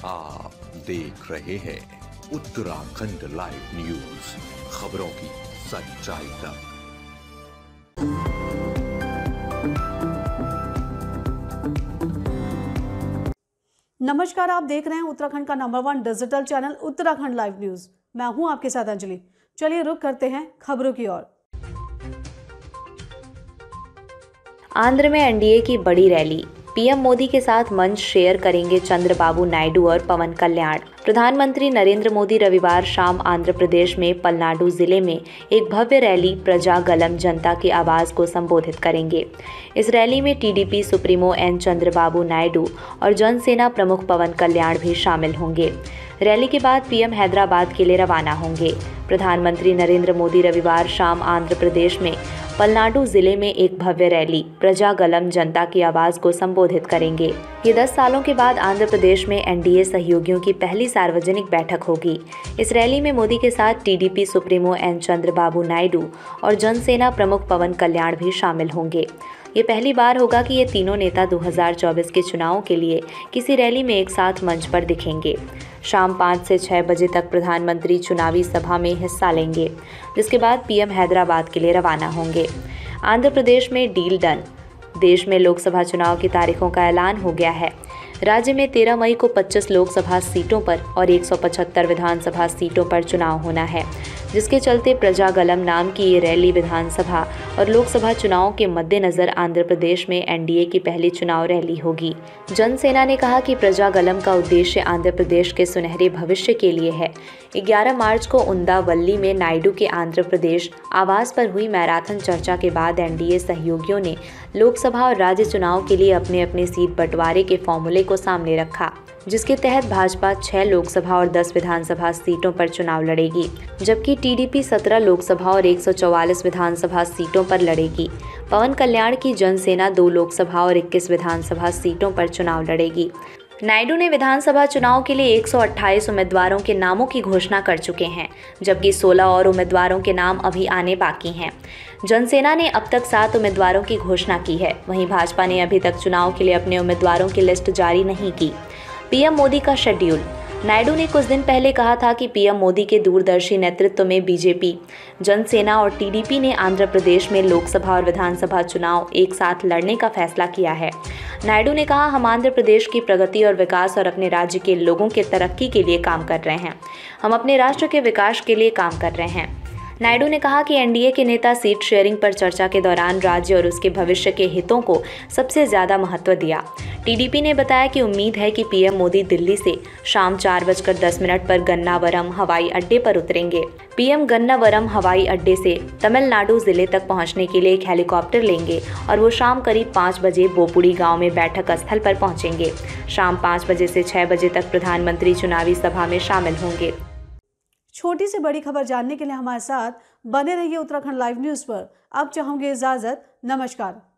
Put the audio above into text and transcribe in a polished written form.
आप देख रहे हैं उत्तराखंड लाइव न्यूज, खबरों की सच्चाई तक। नमस्कार, आप देख रहे हैं उत्तराखंड का number 1 digital channel Uttarakhand live news. मैं हूं आपके साथ अंजलि। चलिए रुक करते हैं खबरों की ओर। आंध्र में एनडीए की बड़ी रैली, पीएम मोदी के साथ मंच शेयर करेंगे चंद्रबाबू नायडू और पवन कल्याण। प्रधानमंत्री नरेंद्र मोदी रविवार शाम आंध्र प्रदेश में पलनाडु जिले में एक भव्य रैली प्रजा गलम जनता की आवाज को संबोधित करेंगे। इस रैली में TDP supremo N Chandrababu Naidu और जनसेना प्रमुख पवन कल्याण भी शामिल होंगे। रैली के बाद पीएम हैदराबाद के लिए रवाना होंगे। प्रधानमंत्री नरेंद्र मोदी रविवार शाम आंध्र प्रदेश में पलनाडु जिले में एक भव्य रैली प्रजा गलम जनता की आवाज को संबोधित करेंगे। ये 10 सालों के बाद आंध्र प्रदेश में एनडीए सहयोगियों की पहली सार्वजनिक बैठक होगी। इस रैली में मोदी के साथ TDP supremo N Chandrababu Naidu और जनसेना प्रमुख पवन कल्याण भी शामिल होंगे। ये पहली बार होगा कि ये तीनों नेता 2024 के चुनावों के लिए किसी रैली में एक साथ मंच पर दिखेंगे। शाम 5 से 6 बजे तक प्रधानमंत्री चुनावी सभा में हिस्सा लेंगे, जिसके बाद पीएम हैदराबाद के लिए रवाना होंगे। आंध्र प्रदेश में डील डन। देश में लोकसभा चुनाव की तारीखों का ऐलान हो गया है। राज्य में 13 मई को 25 लोकसभा सीटों पर और 175 विधानसभा सीटों पर चुनाव होना है, जिसके चलते प्रजा गलम नाम की ये रैली विधानसभा और लोकसभा चुनावों के मद्देनजर आंध्र प्रदेश में एनडीए की पहली चुनाव रैली होगी। जनसेना ने कहा कि प्रजा गलम का उद्देश्य आंध्र प्रदेश के सुनहरे भविष्य के लिए है। 11 मार्च को उंदावल्ली में नायडू के आंध्र प्रदेश आवास पर हुई मैराथन चर्चा के बाद एनडीए सहयोगियों ने लोकसभा और राज्य चुनाव के लिए अपने अपने सीट बंटवारे के फॉर्मूले को सामने रखा, जिसके तहत भाजपा 6 लोकसभा और 10 विधानसभा सीटों पर चुनाव लड़ेगी, जबकि टीडीपी 17 लोकसभा और 144 विधानसभा सीटों पर लड़ेगी। पवन कल्याण की जनसेना 2 लोकसभा और 21 विधानसभा सीटों पर चुनाव लड़ेगी। नायडू ने विधानसभा चुनाव के लिए 128 उम्मीदवारों के नामों की घोषणा कर चुके हैं, जबकि 16 और उम्मीदवारों के नाम अभी आने बाकी हैं। जनसेना ने अब तक 7 उम्मीदवारों की घोषणा की है। वहीं भाजपा ने अभी तक चुनाव के लिए अपने उम्मीदवारों की लिस्ट जारी नहीं की। पीएम मोदी का शेड्यूल। नायडू ने कुछ दिन पहले कहा था कि पीएम मोदी के दूरदर्शी नेतृत्व में बीजेपी, जनसेना और टीडीपी ने आंध्र प्रदेश में लोकसभा और विधानसभा चुनाव एक साथ लड़ने का फैसला किया है। नायडू ने कहा, हम आंध्र प्रदेश की प्रगति और विकास और अपने राज्य के लोगों के तरक्की के लिए काम कर रहे हैं। हम अपने राष्ट्र के विकास के लिए काम कर रहे हैं। नायडू ने कहा कि एनडीए के नेता सीट शेयरिंग पर चर्चा के दौरान राज्य और उसके भविष्य के हितों को सबसे ज्यादा महत्व दिया। टीडीपी ने बताया कि उम्मीद है कि पीएम मोदी दिल्ली से शाम 4:10 पर गन्नावरम हवाई अड्डे पर उतरेंगे। पीएम गन्नावरम हवाई अड्डे से तमिलनाडु जिले तक पहुंचने के लिए एक हेलीकॉप्टर लेंगे और वो शाम करीब 5 बजे बोपुड़ी गांव में बैठक स्थल पर पहुंचेंगे। शाम 5 बजे से 6 बजे तक प्रधानमंत्री चुनावी सभा में शामिल होंगे। छोटी से बड़ी खबर जानने के लिए हमारे साथ बने रहिए उत्तराखंड लाइव न्यूज पर। अब चाहूंगी इजाजत। नमस्कार।